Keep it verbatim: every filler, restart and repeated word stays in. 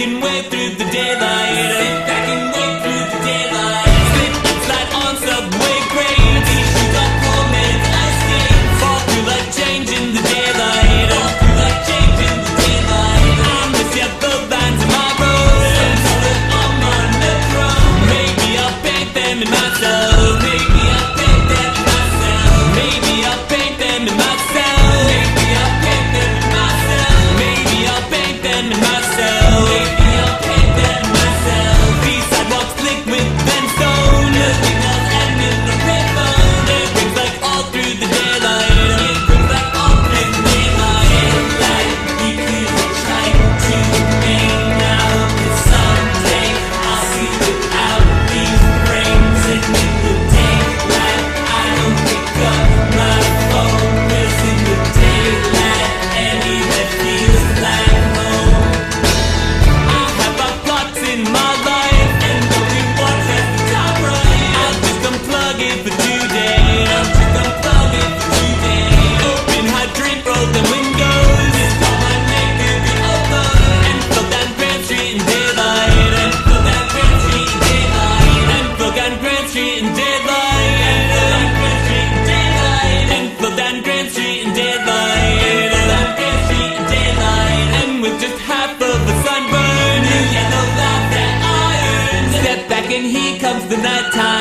and wave through the daylight. Sit back and wave through the daylight. Slip and slide on subway grades. Shoes on cold minutes, ice skates. Fall through like change in the daylight. Fall through like change in the daylight. I miss ya, the lines in my road. Some sort of on my metro. Maybe I'll paint them in myself. Maybe I'll paint them in myself. Maybe I'll paint them in myself. Maybe I'll paint them in myself. Maybe I'll paint them in myself. Maybe I'll paint them in myself. These sidewalks slick with brimstone. Nothing else and in the payphone. It rings like all through the daylight. It rings like all through the daylight. Daylight, we could try to hang out, but someday I'll see without these frames. And in the daylight, I don't pick up my phone. 'Cause in the daylight, anywhere feels like home. I have my plots in my life, and only one at the top right. I'll just unplug it for today. I'll just unplug it for today. Open hydrant, roll the windows. Just call my name to be open. And float down Grand Street in daylight. And float down Grand Street in daylight. And float down Grand Street in daylight. And float down Grand Street in daylight. And float down Grand Street in daylight. And float down Grand Street in daylight. And with just half of a sunburn, you yellow laugh that iron. Step back and here comes the nighttime.